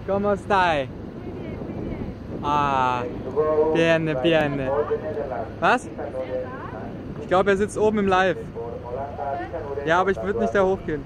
¿Cómo stai? Ah, Birne, Birne. Was? Ich glaube, er sitzt oben im Live. Ja, aber ich würde nicht da hochgehen.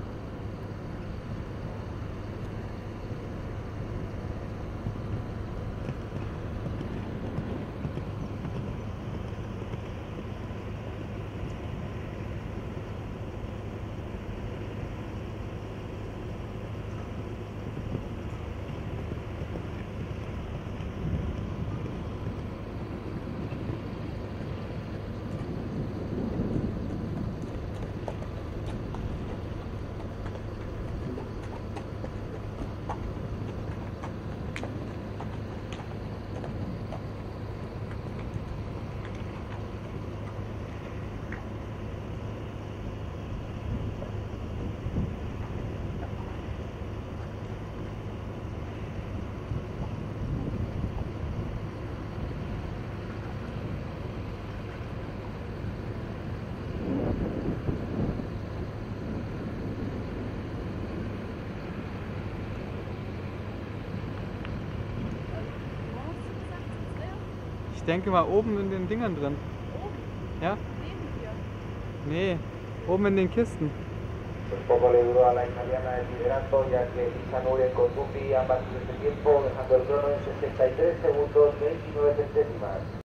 Ich denke mal oben in den Dingern drin. Oben? Ja? Neben dir? Nee, oben in den Kisten. Un poco le duró a la italiana el liderato, ya que Lisa Nure con Duffy ambas en este tiempo, dejando el crono en 63 segundos 29 centésimas.